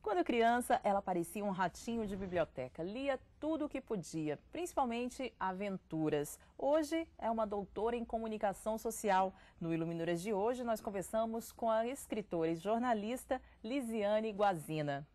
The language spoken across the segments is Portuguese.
Quando criança, ela parecia um ratinho de biblioteca, lia tudo o que podia, principalmente aventuras. Hoje é uma doutora em comunicação social. No Iluminuras de hoje, nós conversamos com a escritora e jornalista Lisiane Guazina.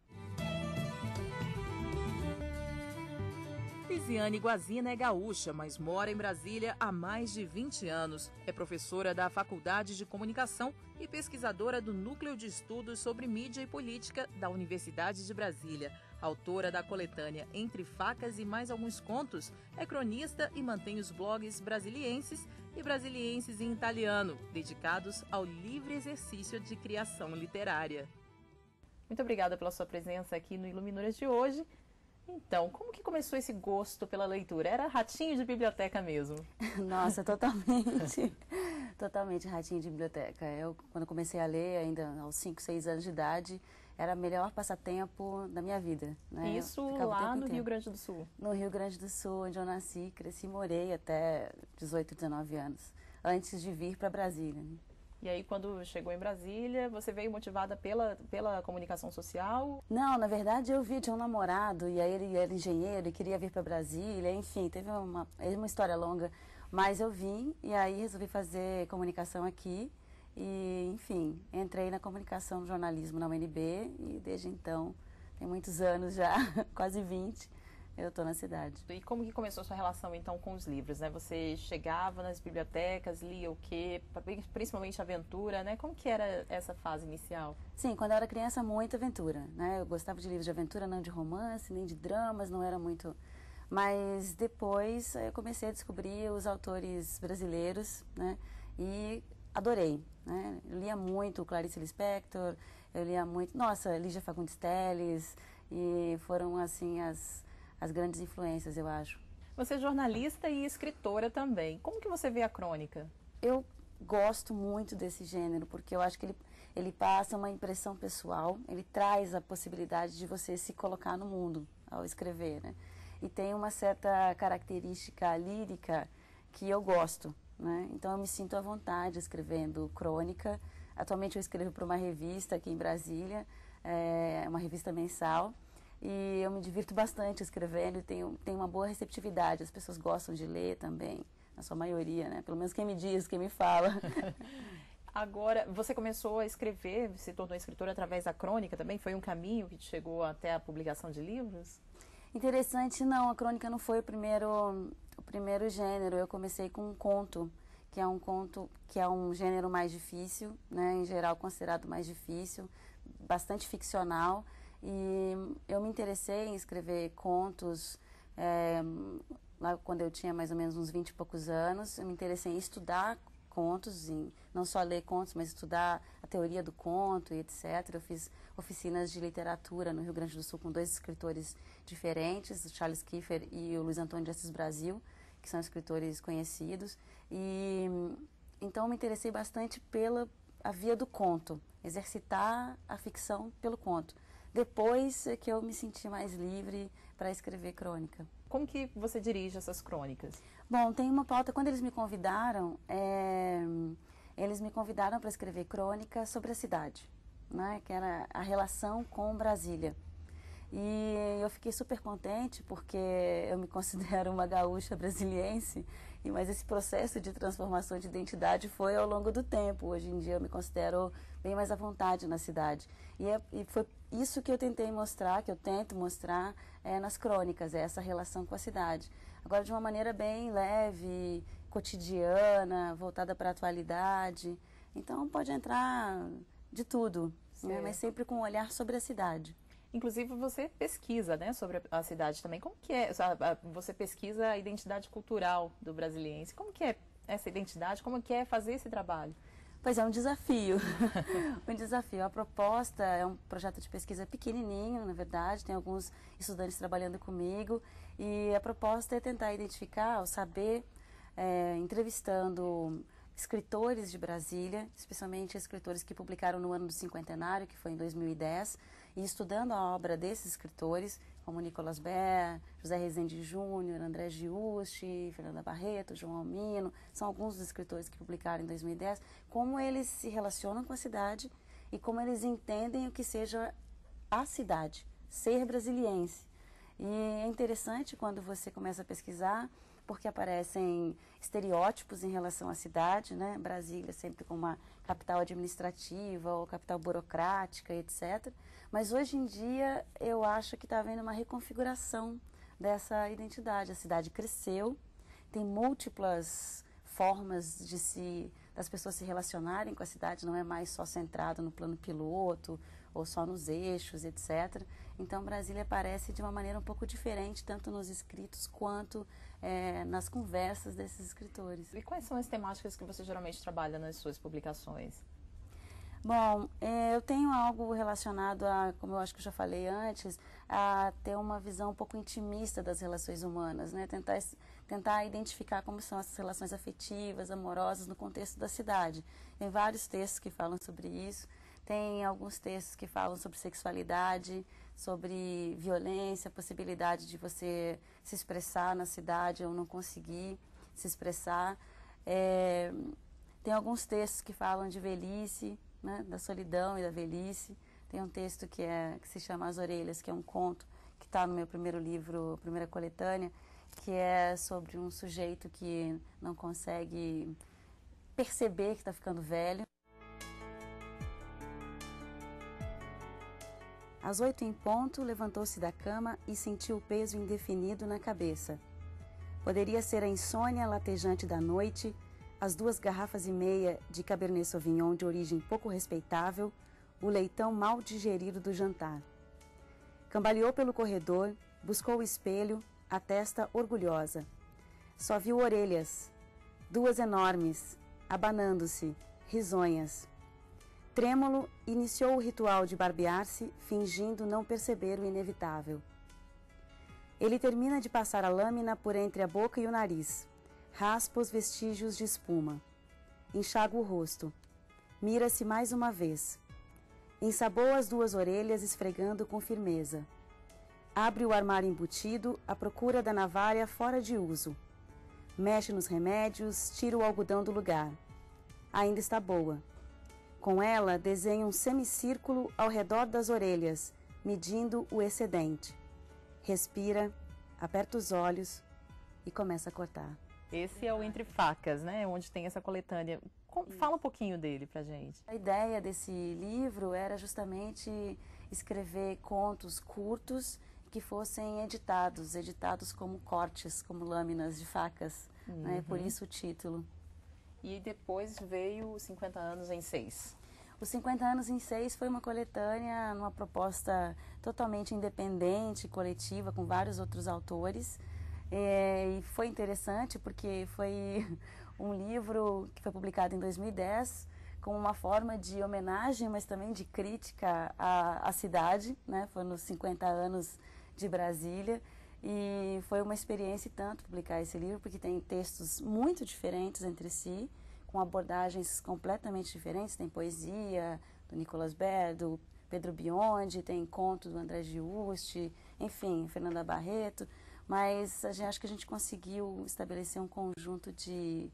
Lisiane Guazina é gaúcha, mas mora em Brasília há mais de 20 anos. É professora da Faculdade de Comunicação e pesquisadora do Núcleo de Estudos sobre Mídia e Política da Universidade de Brasília. Autora da coletânea Entre Facas e Mais Alguns Contos, é cronista e mantém os blogs Brasilienses e Brasilienses em Italiano, dedicados ao livre exercício de criação literária. Muito obrigada pela sua presença aqui no Iluminuras de hoje. Então, como que começou esse gosto pela leitura? Era ratinho de biblioteca mesmo? Nossa, totalmente. Totalmente ratinho de biblioteca. Eu, quando comecei a ler, ainda aos 5, 6 anos de idade, era o melhor passatempo da minha vida. Né? Isso lá no Rio Grande do Sul? No Rio Grande do Sul, onde eu nasci, cresci e morei até 18, 19 anos, antes de vir para Brasília. Né? E aí, quando chegou em Brasília, você veio motivada pela comunicação social? Não, na verdade eu tinha um namorado e aí ele era engenheiro e queria vir para Brasília, enfim, teve uma história longa, mas eu vim e aí resolvi fazer comunicação aqui e, enfim, entrei na comunicação, jornalismo na UNB e desde então, tem muitos anos já, quase 20, eu estou na cidade. E como que começou a sua relação, então, com os livros, né? Você chegava nas bibliotecas, lia o quê? Principalmente aventura, né? Como que era essa fase inicial? Sim, quando eu era criança, muita aventura, né? Eu gostava de livros de aventura, não de romance, nem de dramas, não era muito... Mas depois eu comecei a descobrir os autores brasileiros, né? E adorei, né? Eu lia muito Clarice Lispector, eu lia muito... Nossa, Lígia Fagundes Telles, e foram, assim, as grandes influências, eu acho. Você é jornalista e escritora também. Como que você vê a crônica? Eu gosto muito desse gênero, porque eu acho que ele passa uma impressão pessoal, ele traz a possibilidade de você se colocar no mundo ao escrever, né? E tem uma certa característica lírica que eu gosto, né? Então eu me sinto à vontade escrevendo crônica. Atualmente eu escrevo para uma revista aqui em Brasília, uma revista mensal. E eu me divirto bastante escrevendo e tenho uma boa receptividade. As pessoas gostam de ler também, na sua maioria, né? Pelo menos quem me diz, quem me fala. Agora, você começou a escrever, se tornou escritora através da crônica também? Foi um caminho que te chegou até a publicação de livros? Interessante, não. A crônica não foi o primeiro gênero. Eu comecei com um conto, que é um gênero mais difícil, né? Em geral considerado mais difícil, bastante ficcional. E eu me interessei em escrever contos lá quando eu tinha mais ou menos uns 20 e poucos anos. Eu me interessei em estudar contos, em não só ler contos, mas estudar a teoria do conto e etc. Eu fiz oficinas de literatura no Rio Grande do Sul com 2 escritores diferentes, o Charles Kiefer e o Luiz Antônio de Assis Brasil, que são escritores conhecidos. E então eu me interessei bastante pela via do conto, exercitar a ficção pelo conto. Depois é que eu me senti mais livre para escrever crônica. Como que você dirige essas crônicas? Bom, tem uma pauta, quando eles me convidaram para escrever crônica sobre a cidade, né, que era a relação com Brasília. E eu fiquei super contente porque eu me considero uma gaúcha brasiliense, mas esse processo de transformação de identidade foi ao longo do tempo. Hoje em dia eu me considero bem mais à vontade na cidade. E foi isso que eu tentei mostrar, que eu tento mostrar nas crônicas, essa relação com a cidade. Agora de uma maneira bem leve, cotidiana, voltada para a atualidade. Então pode entrar de tudo, né, mas sempre com um olhar sobre a cidade. Inclusive você pesquisa, né, sobre a cidade também. Como que é? Você pesquisa a identidade cultural do brasiliense. Como que é essa identidade? Como que é fazer esse trabalho? Pois é, um desafio. Um desafio. A proposta é um projeto de pesquisa pequenininho, na verdade. Tem alguns estudantes trabalhando comigo. E a proposta é tentar identificar, ou saber, entrevistando escritores de Brasília, especialmente escritores que publicaram no ano do cinquentenário, que foi em 2010, e estudando a obra desses escritores, como Nicolas Ber, José Rezende Júnior, André Giusti, Fernanda Barreto, João Almino, são alguns dos escritores que publicaram em 2010, como eles se relacionam com a cidade e como eles entendem o que seja a cidade, ser brasiliense. E é interessante quando você começa a pesquisar, porque aparecem estereótipos em relação à cidade, né? Brasília sempre como uma capital administrativa ou capital burocrática, etc. Mas hoje em dia eu acho que está havendo uma reconfiguração dessa identidade. A cidade cresceu, tem múltiplas formas das pessoas se relacionarem com a cidade, não é mais só centrado no plano piloto ou só nos eixos, etc. Então, Brasília aparece de uma maneira um pouco diferente, tanto nos escritos quanto nas conversas desses escritores. E quais são as temáticas que você geralmente trabalha nas suas publicações? Bom, eu tenho algo relacionado a, como eu acho que eu já falei antes, a ter uma visão um pouco intimista das relações humanas, né? Tentar identificar como são essas relações afetivas, amorosas no contexto da cidade. Tem vários textos que falam sobre isso, tem alguns textos que falam sobre sexualidade, sobre violência, a possibilidade de você se expressar na cidade ou não conseguir se expressar. Tem alguns textos que falam de velhice, né, da solidão e da velhice. Tem um texto que se chama As Orelhas, que é um conto que está no meu primeiro livro, primeira coletânea, que é sobre um sujeito que não consegue perceber que está ficando velho. Às 8 em ponto, levantou-se da cama e sentiu o peso indefinido na cabeça. Poderia ser a insônia latejante da noite, as 2 garrafas e meia de Cabernet Sauvignon de origem pouco respeitável, o leitão mal digerido do jantar. Cambaleou pelo corredor, buscou o espelho, a testa orgulhosa. Só viu orelhas, 2 enormes, abanando-se, risonhas. Trêmulo, iniciou o ritual de barbear-se, fingindo não perceber o inevitável. Ele termina de passar a lâmina por entre a boca e o nariz. Raspa os vestígios de espuma. Enxaga o rosto. Mira-se mais uma vez. Ensaboa as 2 orelhas, esfregando com firmeza. Abre o armário embutido, à procura da navalha fora de uso. Mexe nos remédios, tira o algodão do lugar. Ainda está boa. Com ela, desenha um semicírculo ao redor das orelhas, medindo o excedente. Respira, aperta os olhos e começa a cortar. Esse é o Entre Facas, né? Onde tem essa coletânea. Fala um pouquinho dele pra gente. A ideia desse livro era justamente escrever contos curtos que fossem editados como cortes, como lâminas de facas, né? Por isso o título. E depois veio 50 anos em 6. Os 50 anos em 6 foi uma coletânea, numa proposta totalmente independente, coletiva, com vários outros autores. E foi interessante porque foi um livro que foi publicado em 2010 como uma forma de homenagem, mas também de crítica à cidade, né? Foi nos 50 anos de Brasília e foi uma experiência tanto publicar esse livro, porque tem textos muito diferentes entre si, com abordagens completamente diferentes. Tem poesia do Nicolas Baer, do Pedro Biondi, tem conto do André Giusti, enfim, Fernanda Barreto. Mas acho que a gente conseguiu estabelecer um conjunto de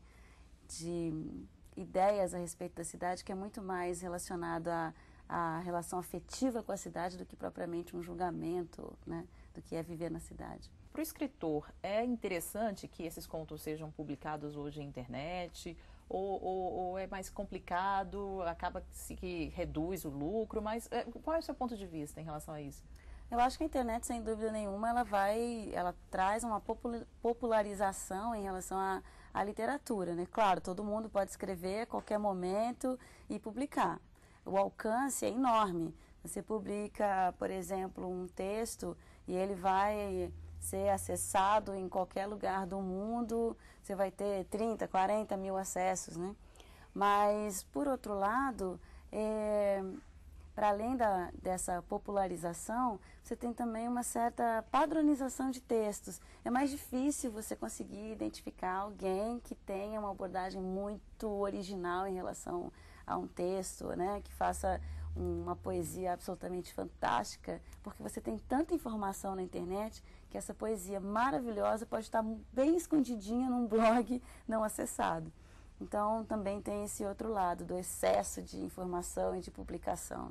ideias a respeito da cidade que é muito mais relacionado à relação afetiva com a cidade do que propriamente um julgamento, né, do que é viver na cidade. Para o escritor, é interessante que esses contos sejam publicados hoje na internet? Ou é mais complicado, acaba que reduz o lucro? Mas qual é o seu ponto de vista em relação a isso? Eu acho que a internet, sem dúvida nenhuma, ela traz uma popularização em relação à literatura, né? Claro, todo mundo pode escrever a qualquer momento e publicar. O alcance é enorme. Você publica, por exemplo, um texto e ele vai ser acessado em qualquer lugar do mundo, você vai ter 30, 40 mil acessos, né? Mas, por outro lado, para além dessa popularização, você tem também uma certa padronização de textos. É mais difícil você conseguir identificar alguém que tenha uma abordagem muito original em relação a um texto, né? Que faça uma poesia absolutamente fantástica, porque você tem tanta informação na internet que essa poesia maravilhosa pode estar bem escondidinha num blog não acessado. Então, também tem esse outro lado do excesso de informação e de publicação, né?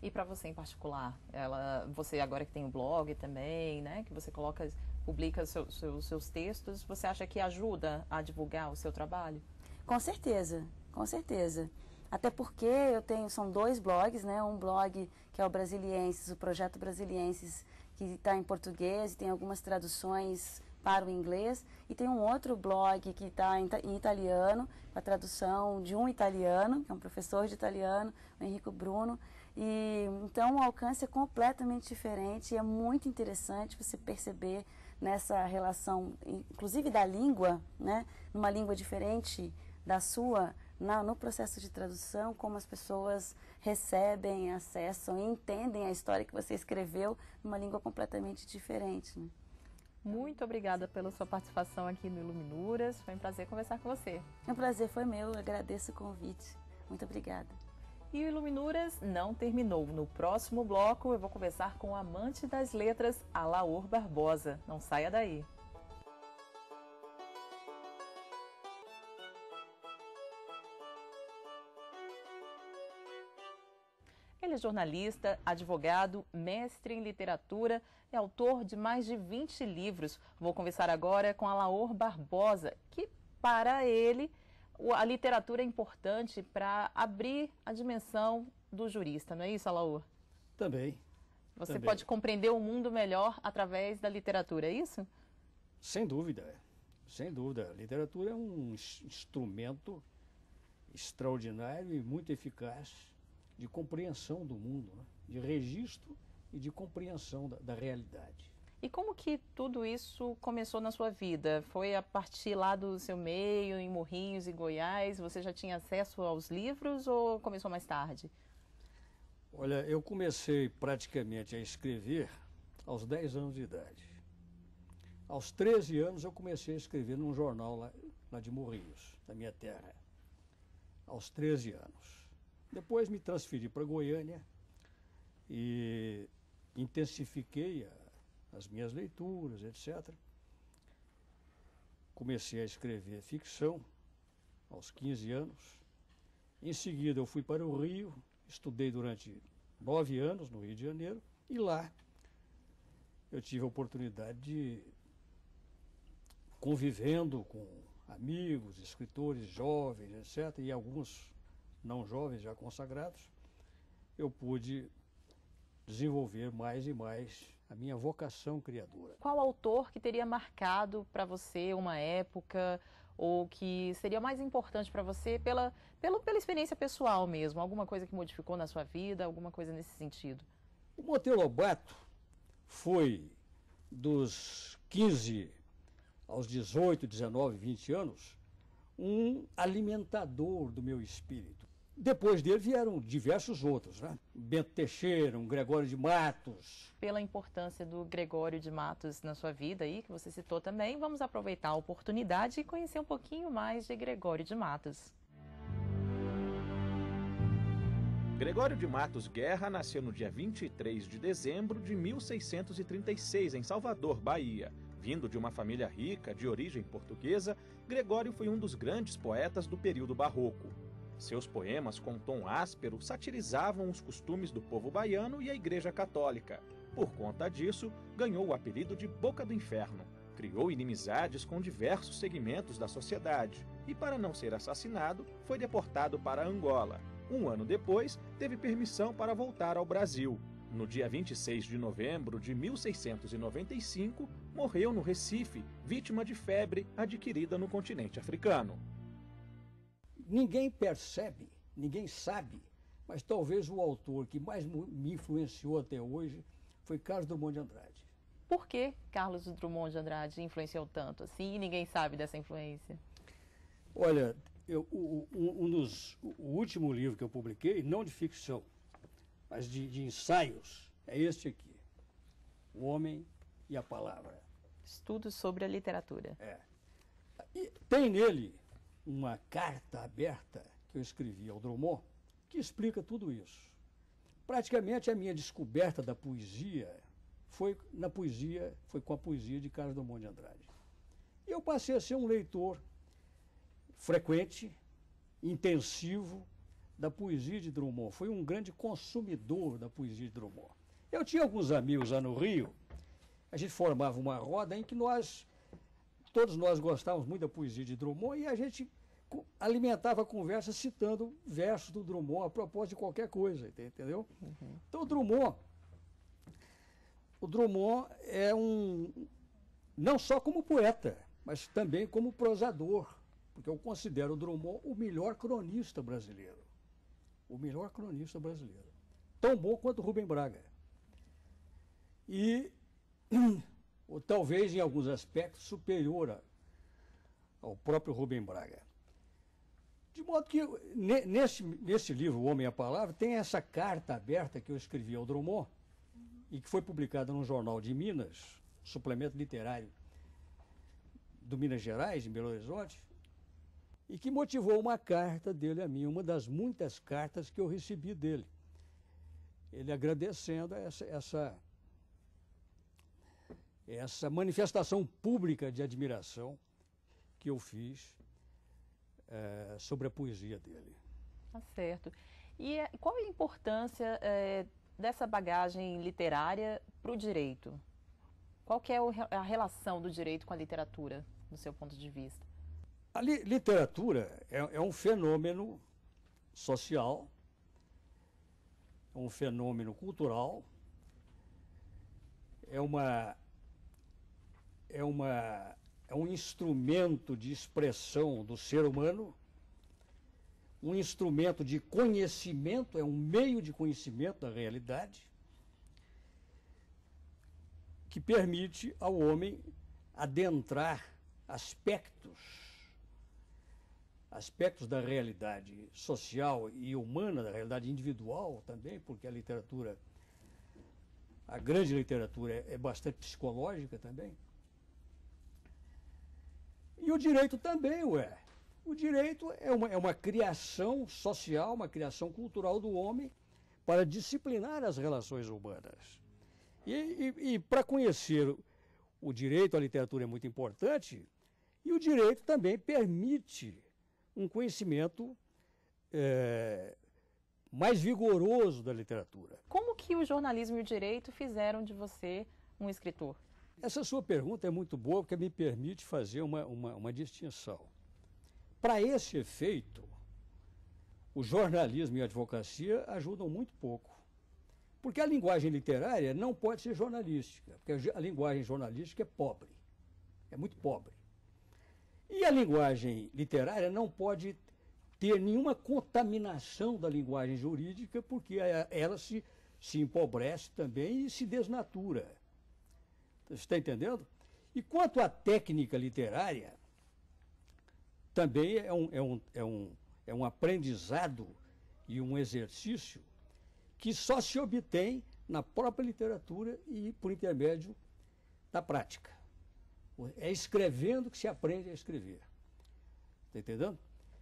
E para você em particular, você agora que tem o blog também, né, que você publica seus textos, você acha que ajuda a divulgar o seu trabalho? Com certeza, com certeza. Até porque são 2 blogs, né? Um blog que é o Brasilienses, o Projeto Brasilienses, que está em português e tem algumas traduções para o inglês, e tem um outro blog que está em italiano, com a tradução de um italiano, que é um professor de italiano, o Enrico Bruno. E então o alcance é completamente diferente e é muito interessante você perceber nessa relação, inclusive da língua, né? Numa língua diferente da sua, no processo de tradução, como as pessoas recebem, acessam e entendem a história que você escreveu numa língua completamente diferente, né? Muito obrigada pela sua participação aqui no Iluminuras. Foi um prazer conversar com você. O prazer foi meu, eu agradeço o convite. Muito obrigada. E o Iluminuras não terminou. No próximo bloco eu vou conversar com o amante das letras, Alaor Barbosa. Não saia daí. Ele é jornalista, advogado, mestre em literatura e autor de mais de 20 livros. Vou conversar agora com Alaor Barbosa, que para ele a literatura é importante para abrir a dimensão do jurista, não é isso, Alaor? Também. Você pode compreender o mundo melhor através da literatura, é isso? Sem dúvida, sem dúvida. A literatura é um instrumento extraordinário e muito eficaz de compreensão do mundo, né? De registro e de compreensão da realidade. E como que tudo isso começou na sua vida? Foi a partir lá do seu meio, em Morrinhos e Goiás? Você já tinha acesso aos livros ou começou mais tarde? Olha, eu comecei praticamente a escrever aos 10 anos de idade. Aos 13 anos eu comecei a escrever num jornal lá de Morrinhos, da minha terra. Aos 13 anos. Depois me transferi para Goiânia e intensifiquei as minhas leituras, etc. Comecei a escrever ficção aos 15 anos. Em seguida eu fui para o Rio, estudei durante 9 anos no Rio de Janeiro e lá eu tive a oportunidade de, convivendo com amigos, escritores jovens, etc., e alguns não jovens, já consagrados, eu pude desenvolver mais e mais a minha vocação criadora. Qual autor que teria marcado para você uma época ou que seria mais importante para você pela experiência pessoal mesmo? Alguma coisa que modificou na sua vida, alguma coisa nesse sentido? O Monteiro Lobato foi dos 15 aos 18, 19, 20 anos, um alimentador do meu espírito. Depois dele vieram diversos outros, né? Bento Teixeira, um Gregório de Matos. Pela importância do Gregório de Matos na sua vida aí, que você citou também, vamos aproveitar a oportunidade e conhecer um pouquinho mais de Gregório de Matos. Gregório de Matos Guerra nasceu no dia 23 de dezembro de 1636, em Salvador, Bahia. Vindo de uma família rica, de origem portuguesa, Gregório foi um dos grandes poetas do período barroco. Seus poemas, com tom áspero, satirizavam os costumes do povo baiano e a Igreja Católica. Por conta disso, ganhou o apelido de Boca do Inferno. Criou inimizades com diversos segmentos da sociedade e, para não ser assassinado, foi deportado para Angola. Um ano depois, teve permissão para voltar ao Brasil. No dia 26 de novembro de 1695, morreu no Recife, vítima de febre adquirida no continente africano. Ninguém percebe, ninguém sabe, mas talvez o autor que mais me influenciou até hoje foi Carlos Drummond de Andrade. Por que Carlos Drummond de Andrade influenciou tanto assim e ninguém sabe dessa influência? Olha, o último livro que eu publiquei, não de ficção, mas de ensaios, é este aqui, O Homem e a Palavra. Estudos sobre a literatura. E tem nele uma carta aberta que eu escrevi ao Drummond, que explica tudo isso. Praticamente a minha descoberta da poesia foi com a poesia de Carlos Drummond de Andrade. E eu passei a ser um leitor frequente, intensivo, da poesia de Drummond, fui um grande consumidor da poesia de Drummond. Eu tinha alguns amigos lá no Rio, a gente formava uma roda em que todos nós gostávamos muito da poesia de Drummond e a gente alimentava a conversa citando versos do Drummond a propósito de qualquer coisa, entendeu? Uhum. Então o Drummond é não só como poeta, mas também como prosador, porque eu considero o Drummond o melhor cronista brasileiro. O melhor cronista brasileiro. Tão bom quanto o Rubem Braga. E talvez em alguns aspectos superior ao próprio Rubem Braga. De modo que nesse livro, O Homem e a Palavra, tem essa carta aberta que eu escrevi ao Drummond e que foi publicada num jornal de Minas, suplemento literário do Minas Gerais, em Belo Horizonte, e que motivou uma carta dele a mim, uma das muitas cartas que eu recebi dele. Ele agradecendo essa manifestação pública de admiração que eu fiz sobre a poesia dele. Tá certo. E qual a importância dessa bagagem literária para o direito? Qual que é a relação do direito com a literatura, do seu ponto de vista? A literatura é um fenômeno social, é um fenômeno cultural, é um instrumento de expressão do ser humano, um instrumento de conhecimento, é um meio de conhecimento da realidade, que permite ao homem adentrar aspectos da realidade social e humana, da realidade individual também, porque a grande literatura é bastante psicológica também. E o direito também o é. O direito é uma criação social, uma criação cultural do homem para disciplinar as relações humanas. E para conhecer o direito, a literatura é muito importante, e o direito também permite um conhecimento mais vigoroso da literatura. Como que o jornalismo e o direito fizeram de você um escritor? Essa sua pergunta é muito boa, porque me permite fazer uma distinção. Para esse efeito, o jornalismo e a advocacia ajudam muito pouco. Porque a linguagem literária não pode ser jornalística, porque a linguagem jornalística é pobre, é muito pobre. E a linguagem literária não pode ter nenhuma contaminação da linguagem jurídica, porque ela se empobrece também e se desnatura. Você está entendendo? E quanto à técnica literária, também é um aprendizado e um exercício que só se obtém na própria literatura e por intermédio da prática. É escrevendo que se aprende a escrever. Está entendendo?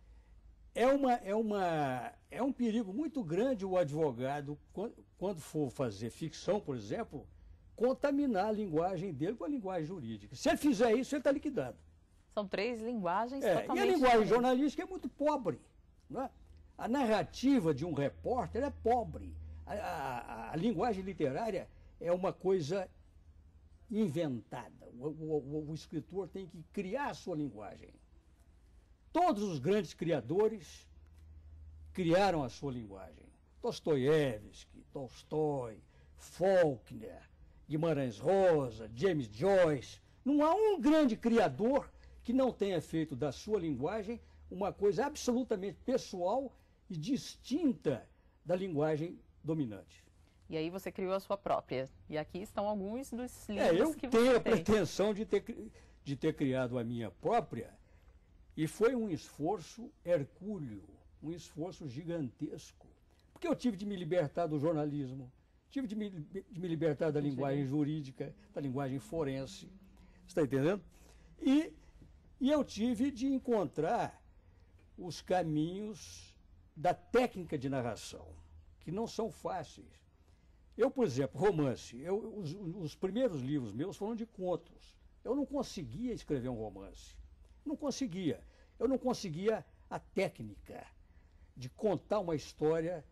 É um perigo muito grande o advogado, quando for fazer ficção, por exemplo, contaminar a linguagem dele com a linguagem jurídica. Se ele fizer isso, ele está liquidado. São três linguagens totalmente E a linguagem jornalística é muito pobre. Não é? A narrativa de um repórter é pobre. A linguagem literária é uma coisa inventada. O escritor tem que criar a sua linguagem. Todos os grandes criadores criaram a sua linguagem. Dostoiévski, Tolstói, Faulkner, Guimarães Rosa, James Joyce. Não há um grande criador que não tenha feito da sua linguagem uma coisa absolutamente pessoal e distinta da linguagem dominante. E aí você criou a sua própria. E aqui estão alguns dos livros que você tem. Eu tenho a pretensão de ter criado a minha própria, e foi um esforço hercúleo, um esforço gigantesco. Porque eu tive de me libertar do jornalismo, tive de me libertar da linguagem jurídica, da linguagem forense. Você está entendendo? E eu tive de encontrar os caminhos da técnica de narração, que não são fáceis. Eu, por exemplo, romance, os primeiros livros meus foram de contos. Eu não conseguia escrever um romance. Não conseguia. Eu não conseguia a técnica de contar uma história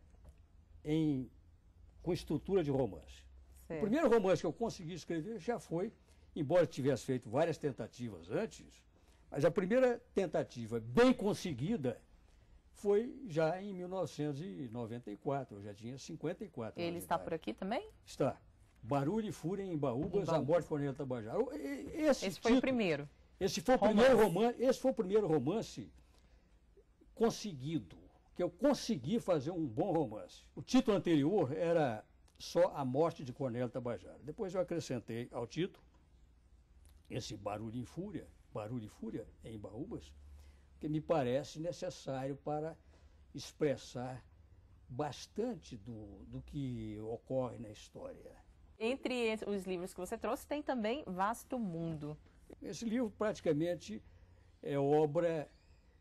com estrutura de romance. Certo. O primeiro romance que eu consegui escrever já foi, embora tivesse feito várias tentativas antes, mas a primeira tentativa bem conseguida foi já em 1994, eu já tinha 54 anos. Ele está por aqui também? Está. Barulho e Fúria em Embaúbas, A Morte de Cornélio Tabajara. Esse foi o primeiro. Esse foi o primeiro romance conseguido, que eu consegui fazer um bom romance. O título anterior era só A Morte de Cornélio Tabajara. Depois eu acrescentei ao título esse Barulho e Fúria em Embaúbas, que me parece necessário para expressar bastante do que ocorre na história. Entre os livros que você trouxe, tem também Vasto Mundo. Esse livro praticamente é obra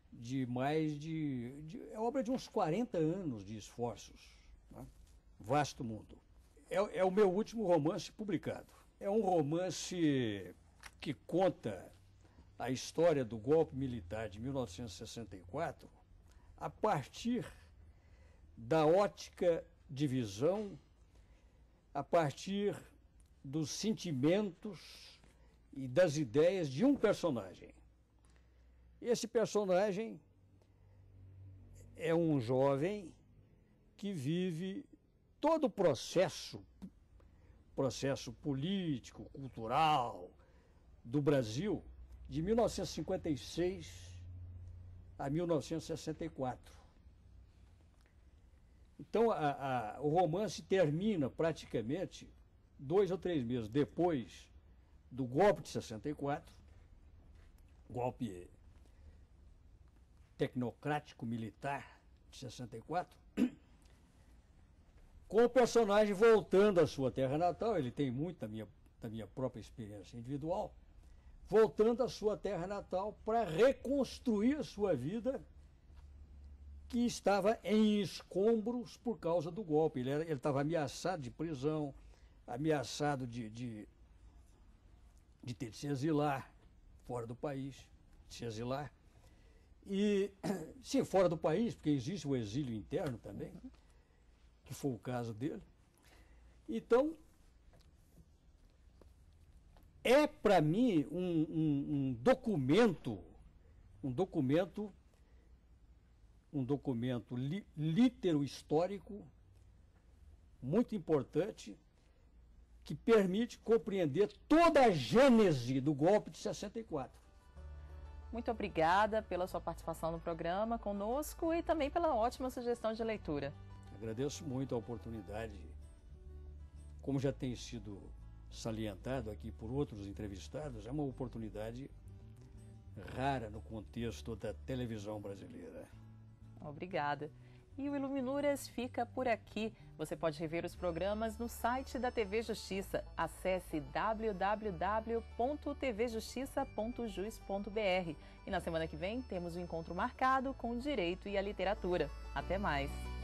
é obra de uns 40 anos de esforços, né? Vasto Mundo. É o meu último romance publicado. É um romance que conta a história do golpe militar de 1964 a partir da ótica de visão, a partir dos sentimentos e das ideias de um personagem. Esse personagem é um jovem que vive todo o processo político, cultural do Brasil de 1956 a 1964. Então, o romance termina praticamente 2 ou 3 meses depois do golpe de 64, golpe tecnocrático militar de 64, com o personagem voltando à sua terra natal. Ele tem muito da minha própria experiência individual, voltando à sua terra natal para reconstruir a sua vida, que estava em escombros por causa do golpe. Ele estava ameaçado de prisão, ameaçado de ter de se exilar fora do país, de se exilar. E, sim, fora do país, porque existe o exílio interno também, que foi o caso dele. Então, é para mim um documento litero-histórico muito importante, que permite compreender toda a gênese do golpe de 64. Muito obrigada pela sua participação no programa conosco e também pela ótima sugestão de leitura. Agradeço muito a oportunidade, como já tem sido salientado aqui por outros entrevistados, é uma oportunidade rara no contexto da televisão brasileira. Obrigada. E o Iluminuras fica por aqui. Você pode rever os programas no site da TV Justiça. Acesse www.tvjustiça.jus.br. E na semana que vem temos um encontro marcado com o direito e a literatura. Até mais!